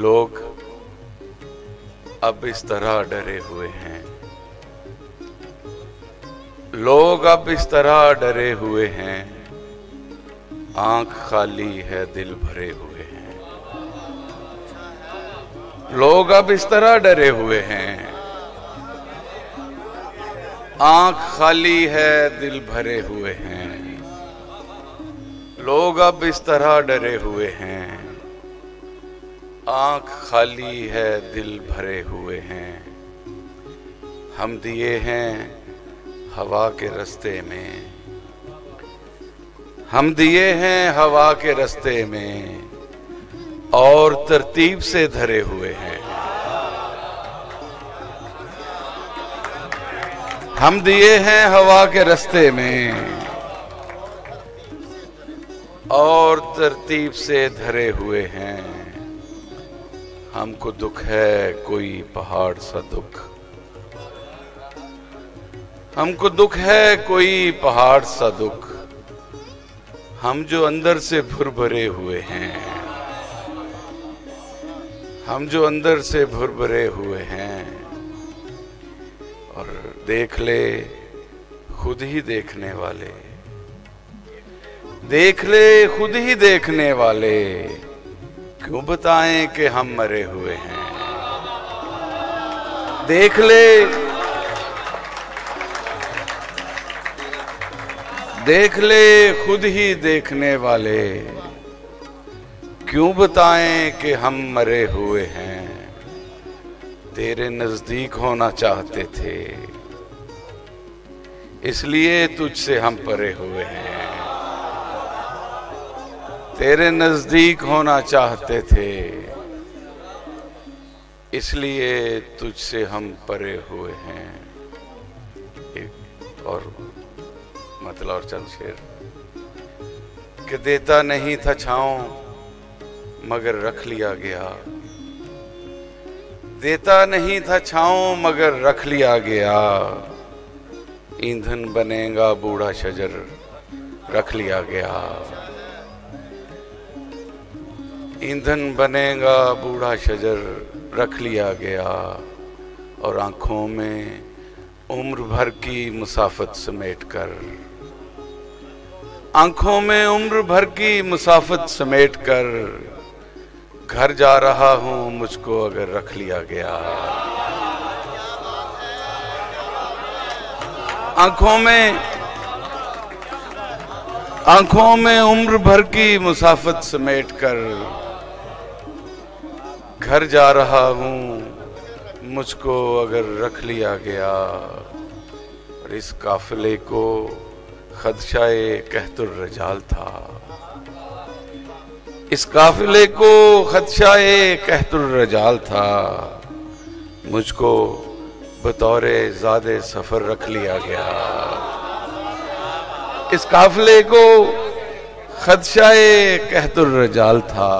लोग अब इस तरह डरे हुए हैं, लोग अब इस तरह डरे हुए हैं, आंख खाली है दिल भरे हुए हैं। लोग अब इस तरह डरे हुए हैं, आंख खाली है दिल भरे हुए हैं। लोग अब इस तरह डरे हुए हैं, आंख खाली है दिल भरे हुए हैं। हम दिए हैं हवा के रास्ते में, हम दिए हैं हवा के रास्ते में, और तरतीब से धरे हुए हैं। हम दिए हैं हवा के रास्ते में और तरतीब से धरे हुए हैं। हमको दुख है कोई पहाड़ सा दुख, हमको दुख है कोई पहाड़ सा दुख। हम जो अंदर से भुरभरे हुए हैं, हम जो अंदर से भुरभरे हुए हैं। और देख ले खुद ही देखने वाले, देख ले खुद ही देखने वाले, क्यों बताएं कि हम मरे हुए हैं। देख ले, देख ले खुद ही देखने वाले, क्यों बताएं कि हम मरे हुए हैं। तेरे नजदीक होना चाहते थे, इसलिए तुझसे हम परे हुए हैं। तेरे नजदीक होना चाहते थे, इसलिए तुझसे हम परे हुए हैं। एक और मतलब और चंद शेर कि देता नहीं था छाँव मगर रख लिया गया, देता नहीं था छाँव मगर रख लिया गया। ईंधन बनेगा बूढ़ा शजर रख लिया गया, ईंधन बनेगा बूढ़ा शजर रख लिया गया। और आंखों में उम्र भर की मुसाफत समेट कर, आंखों में उम्र भर की मुसाफत समेट कर, घर जा रहा हूं मुझको अगर रख लिया गया। आंखों में उम्र भर की मुसाफत समेट कर, घर जा रहा हूं मुझको अगर रख लिया गया। और इस काफिले को खदशाए कहतुर रजाल था, इस काफिले को खदशाए कहतुर रजाल था। मुझको बतौरे ज़ादे सफर रख लिया गया। इस काफिले को खदशाए कहतुर रजाल था,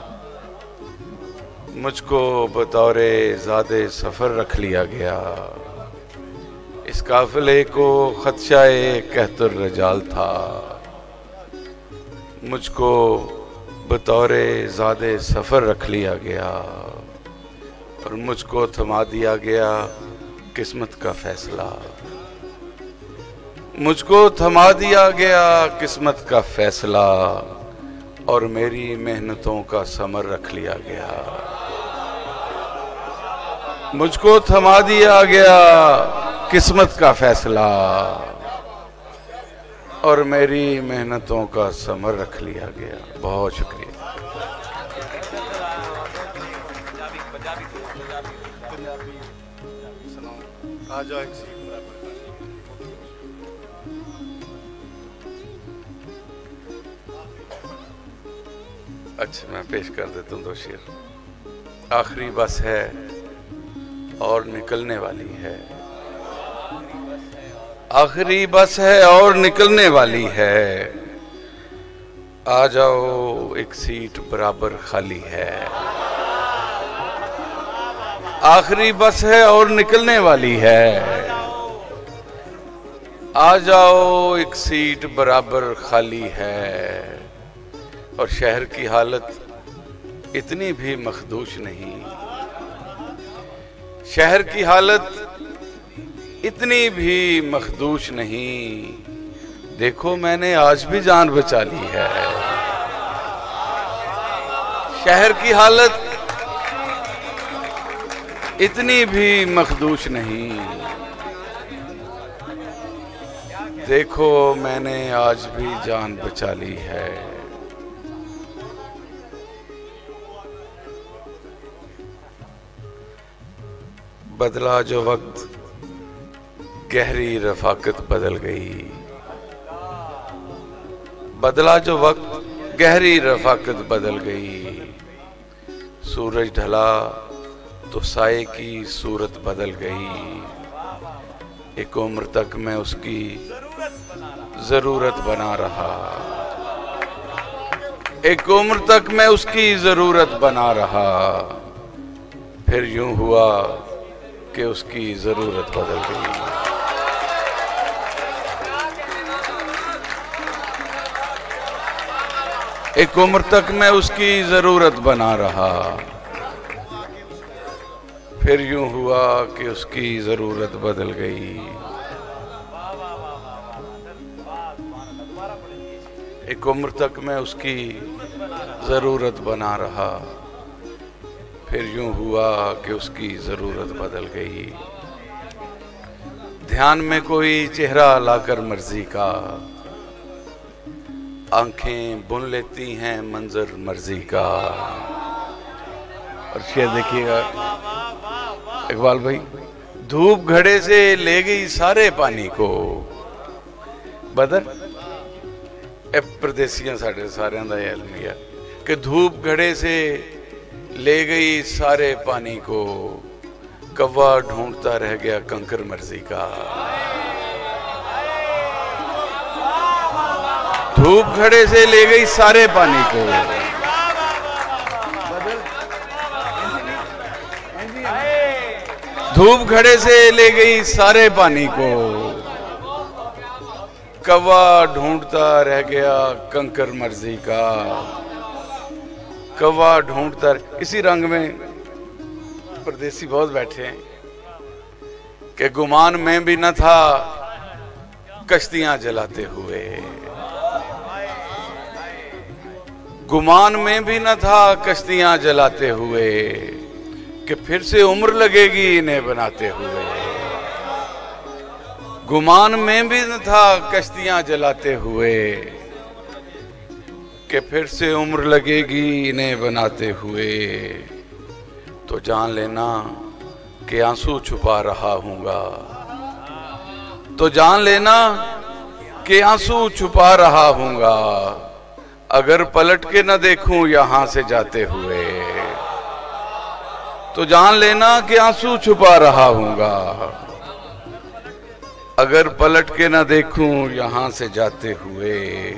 मुझको बतौरे ज़ादे सफर रख लिया गया। इस काफिले को खदशाए कहतुर रजाल था, मुझको बतौरे ज़ादे सफर रख लिया गया। और मुझको थमा दिया गया किस्मत का फैसला, मुझको थमा दिया गया किस्मत का फैसला। और मेरी मेहनतों का समर रख लिया गया, मुझको थमा दिया गया किस्मत का फैसला। और मेरी मेहनतों का समर रख लिया गया। बहुत शुक्रिया। अच्छा मैं पेश कर देता हूँ दो शेर। आखिरी बस है और निकलने वाली है, आखिरी बस है और निकलने वाली है। आ जाओ एक सीट बराबर खाली है। आखिरी बस है और निकलने वाली है। आ जाओ एक सीट बराबर खाली है। और शहर की हालत इतनी भी मखदूश नहीं। शहर की हालत इतनी भी मखदूश नहीं। देखो मैंने आज भी जान बचा ली है। शहर की हालत इतनी भी मखदूश नहीं। देखो मैंने आज भी जान बचा ली है। बदला जो वक्त गहरी रफाकत बदल गई। बदला जो वक्त गहरी रफाकत बदल गई। सूरज ढला तो साए की सूरत बदल गई। एक उम्र तक मैं उसकी जरूरत बना रहा। एक उम्र तक मैं उसकी जरूरत बना रहा। फिर यूं हुआ कि उसकी जरूरत बदल गई। एक उम्र तक मैं उसकी जरूरत बना रहा। फिर यूं हुआ कि उसकी जरूरत बदल गई। एक उम्र तक मैं उसकी जरूरत बना रहा। फिर यूं हुआ कि उसकी जरूरत बदल गई। ध्यान में कोई चेहरा लाकर मर्जी का, आंखें बुन लेती हैं मंजर मर्जी का। और शेर देखिएगा इकबाल भाई, धूप घड़े से ले गई सारे पानी को। बदर ए परदेसियां साढ़े सारे दा इल्म है कि धूप घड़े से ले गई सारे पानी को। कौवा ढूंढता रह गया कंकर मर्जी का। धूप घड़े से ले गई सारे पानी को। धूप घड़े से ले गई सारे पानी को। कौवा ढूंढता रह गया कंकर मर्जी का। कौवा ढूंढता। इसी रंग में परदेसी बहुत बैठे हैं कि गुमान में भी न था कश्तियां जलाते हुए। गुमान में भी न था कश्तियां जलाते हुए कि फिर से उम्र लगेगी इन्हें बनाते हुए। गुमान में भी न था कश्तियां जलाते हुए कि फिर से उम्र लगेगी इन्हें बनाते हुए। तो जान लेना कि आंसू छुपा रहा हूँगा। तो जान लेना कि आंसू छुपा रहा हूँगा। अगर पलट के न देखूं यहां से जाते हुए। तो जान लेना कि आंसू छुपा रहा हूँगा। अगर पलट के न देखूं यहां से जाते हुए।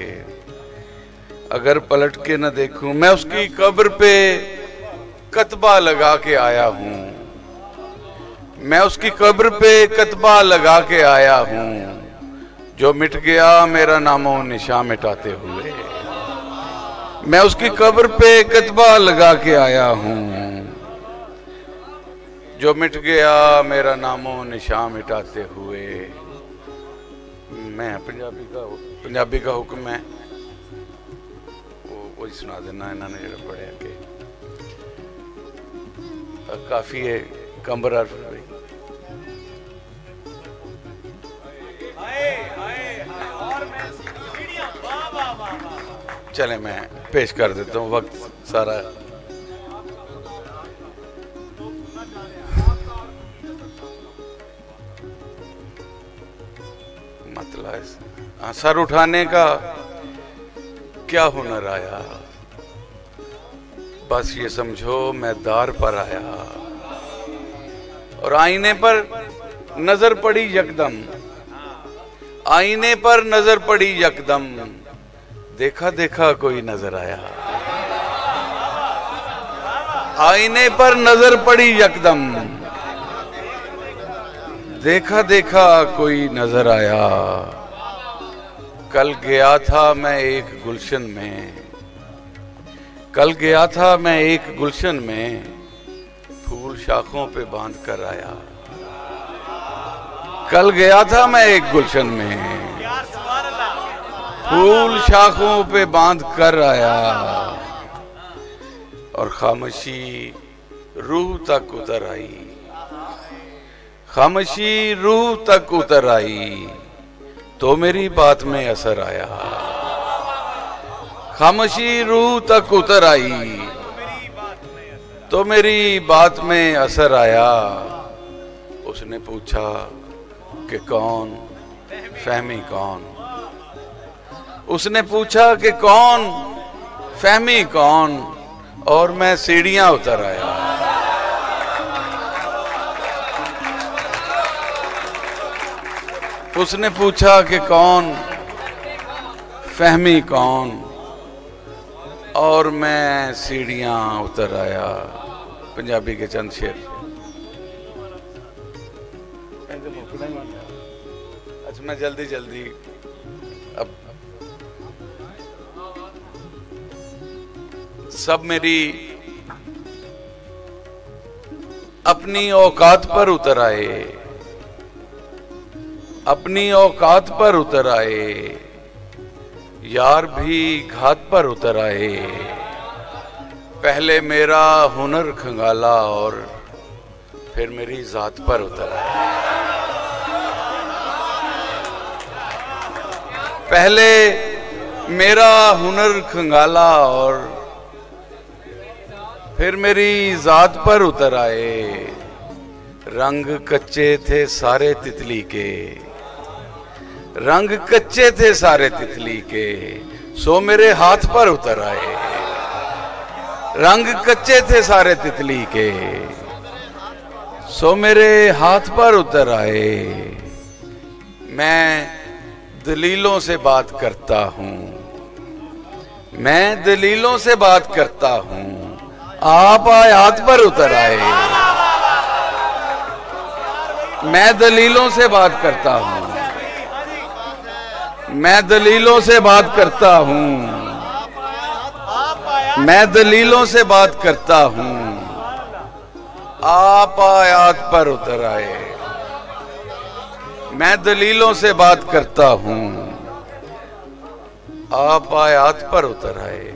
अगर पलट के न देखूं। मैं उसकी कब्र पे कतबा लगा के आया हूं। मैं उसकी कब्र पे कतबा लगा के आया हूं। जो मिट गया मेरा नामो निशान मिटाते हुए। मैं उसकी कब्र पे कतबा लगा के आया हूं। जो मिट गया मेरा नामो निशान मिटाते हुए। मैं पंजाबी का हुक्म है वो सुना देना इन्होंने जो पढ़े के काफी है। कंबर भाई चले मैं पेश कर देता हूँ। वक्त सारा मतलब सर उठाने का क्या हुनर आया। बस ये समझो मैं दार पर आया। और आईने पर नजर पड़ी यकदम। आईने पर नजर पड़ी यकदम। देखा देखा कोई नजर आया। आईने पर नजर पड़ी यकदम। देखा देखा कोई नजर आया। कल गया था मैं एक गुलशन में। कल गया था मैं एक गुलशन में, फूल शाखों पे बांध कर आया। कल गया था मैं एक गुलशन में, फूल शाखों पे बांध कर आया, और खामोशी रूह तक उतर आई, खामोशी रूह तक उतर आई, तो मेरी बात में असर आया। खामोशी रूह तक उतर आई, तो मेरी बात में असर आया। उसने पूछा कि कौन, फहमी कौन। उसने पूछा कि कौन, फहमी कौन, और मैं सीढ़ियां उतर आया। उसने पूछा कि कौन, फहमी कौन, और मैं सीढ़ियां उतर आया। पंजाबी के चंद शेर। अच्छा मैं जल्दी जल्दी अब सब मेरी अपनी औकात पर उतर आए, अपनी औकात पर उतर आए, यार भी घात पर उतर आए। पहले मेरा हुनर खंगाला और फिर मेरी जात पर उतर आए। पहले मेरा हुनर खंगाला और फिर मेरी जात पर उतर आए। रंग कच्चे थे सारे तितली के, रंग कच्चे थे सारे तितली के, सो मेरे हाथ पर उतर आए। रंग कच्चे थे सारे तितली के, सो मेरे हाथ पर उतर आए। मैं दलीलों से बात करता हूं, मैं दलीलों से बात करता हूं, आप आयात पर उतर आए। मैं दलीलों से बात करता हूं, मैं दलीलों से बात करता हूं, मैं दलीलों से बात करता हूं, आप आयात पर उतर आए। मैं दलीलों से बात करता हूं, आप आयात पर उतर आए।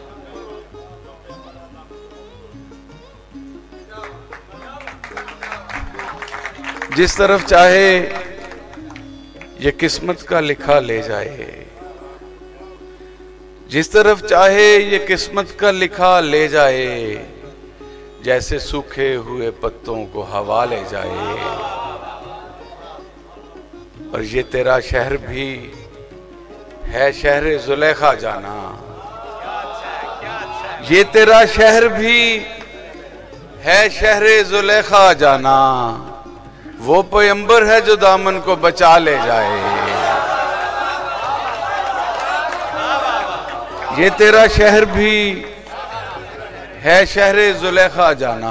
जिस तरफ चाहे ये किस्मत का लिखा ले जाए, जिस तरफ चाहे ये किस्मत का लिखा ले जाए, जैसे सूखे हुए पत्तों को हवा ले जाए। और ये तेरा शहर भी है शहर जुलेखा जाना, ये तेरा शहर भी है शहर जुलेखा जाना, वो पैगंबर है जो दामन को बचा ले जाए। ये तेरा शहर भी है शहर जुलेखा जाना,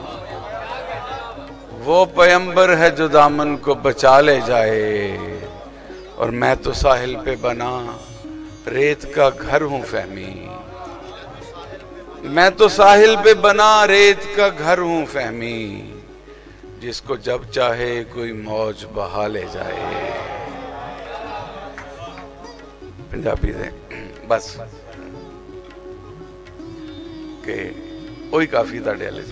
वो पैगंबर है जो दामन को बचा ले जाए। और मैं तो साहिल पे बना रेत का घर हूं फहमी, मैं तो साहिल पे बना रेत का घर हूं फहमी, जिसको जब चाहे कोई मौज बहा ले जाए। पंजाबी दे बस के वही काफी ताड़े वाले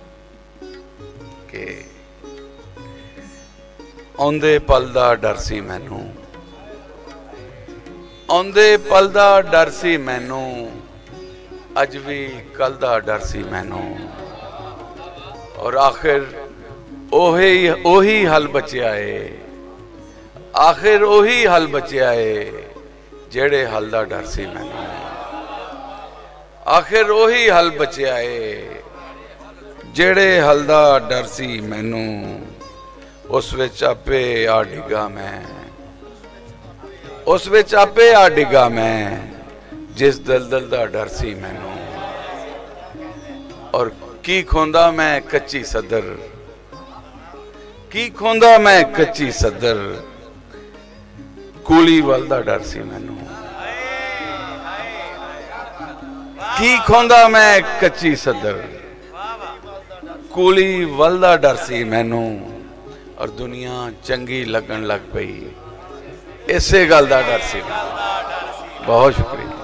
के आउंदे पल दा डर सी मैनू, आउंदे पल दा डर सी मैनू, अज भी कल दा डर सी मैनू। और आखिर ओही हल बचिया है, आखिर ओही हल बचिया है, जेड़े हल दा डर सी मैनू। आखिर ओही हल बचिया है, जेड़े हल दा डर सी मैनू। उस विच आपे आ डिगा मैं, उस विच आपे आ डिगा मैं, जिस दलदल दा डर सी मैनू। और की खोंदा मैं कच्ची सदर, की खोंदा मैं कच्ची सदर, कूली वल दा डर सी मैनू। की खोंदा मैं कच्ची सदर, कूली वल दा डर सी मैनू और दुनिया चंगी लगन लग पई, इसे गल दा डर सी। बहुत शुक्रिया।